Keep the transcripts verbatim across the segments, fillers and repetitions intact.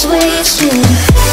love's wasted.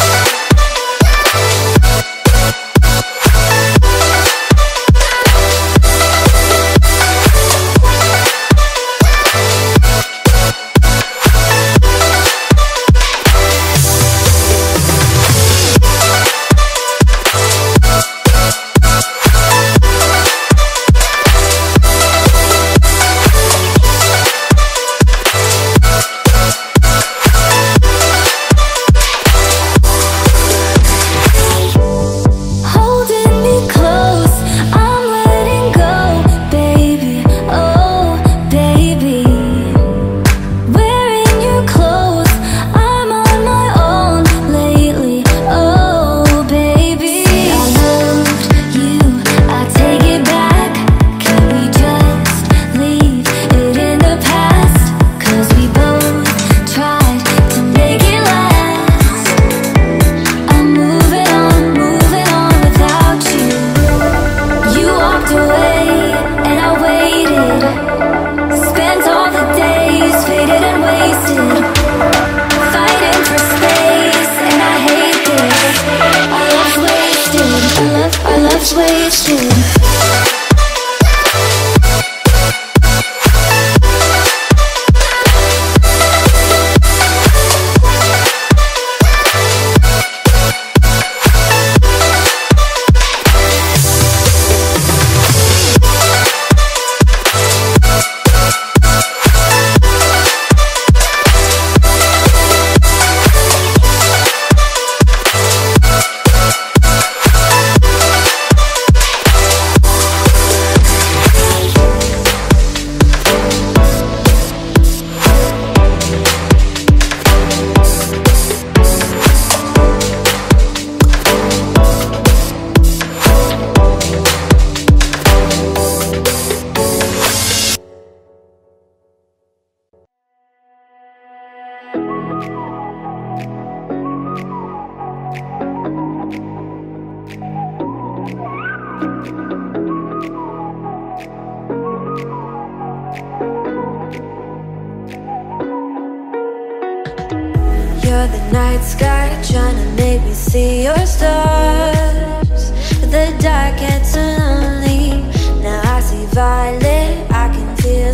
You're the night sky, trying to make me see your stars. But the dark gets lonely. Now I see violet, I can feel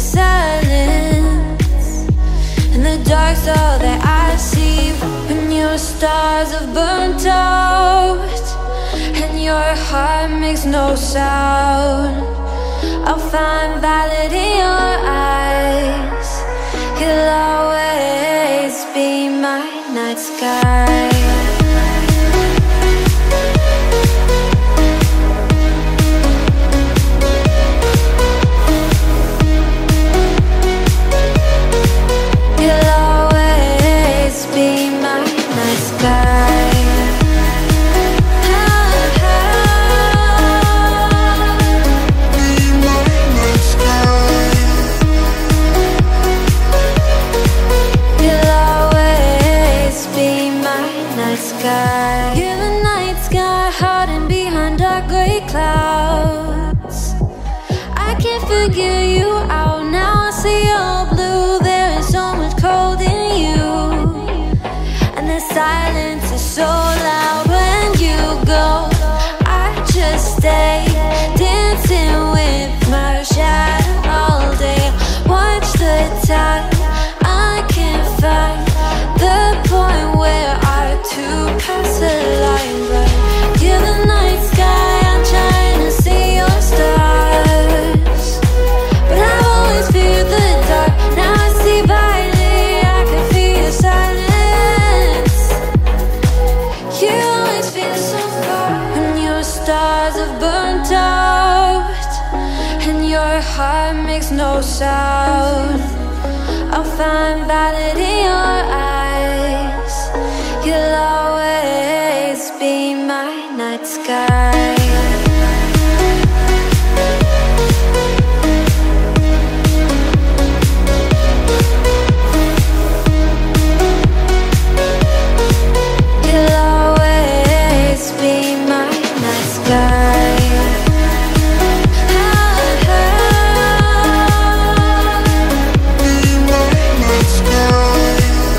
silence. And the dark's all that I see. When your stars have burnt out and your heart makes no sound, I'll find violet in your eyes. You'll always be my night sky. You'll always be my night sky. You're the night sky, hiding behind dark gray clouds. I can't figure you out now. I see all blue. There is so much cold in you, and the silence is so loud when you go. I just stay dancing with my shadow all day. Watch the time. I can't find the point where to pass the line, but you're the night sky. I'm trying to see your stars, but I've always feared the dark. Now I see violet, I can feel your silence. You always feel so far when your stars have burnt out and your heart makes no sound. I'll find violet in your eyes. You'll always be my night sky. You'll always be my night sky. Be my night sky.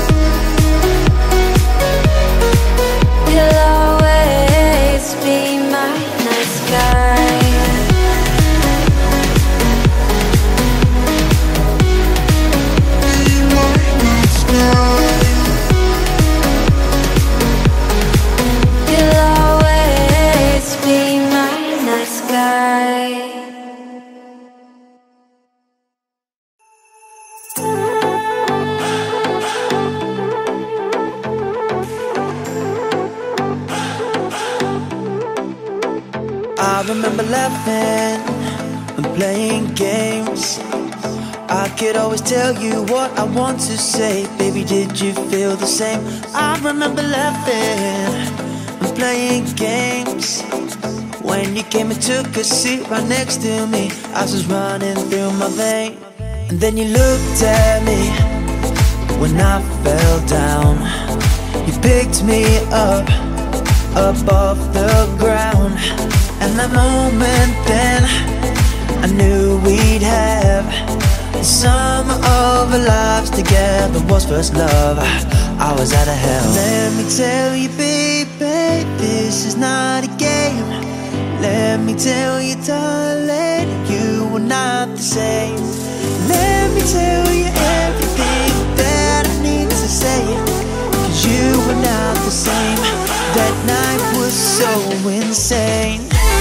remember laughing and playing games. I could always tell you what I want to say. Baby, did you feel the same? I remember laughing and playing games. When you came and took a seat right next to me, ice was running through my veins. And then you looked at me when I fell down. You picked me up, up off the ground. And that moment then, I knew we'd have the summer of our lives together. Was first love, I was out of hell. Let me tell you, baby, this is not a game. Let me tell you, darling, you were not the same. Let me tell you everything that I need to say, 'cause you were not the same. That night was so insane.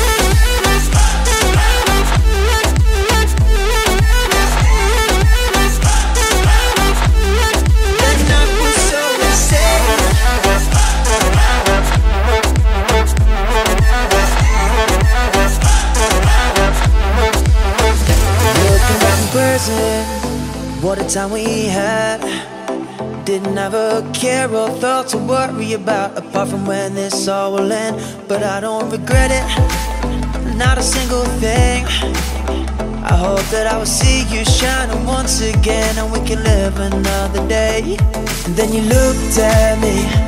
That night was so insane. Looking back in person, what a time we had. Didn't have a care or thought to worry about, apart from when this all will end. But I don't regret it, not a single thing. I hope that I will see you shining once again, and we can live another day. And then you looked at me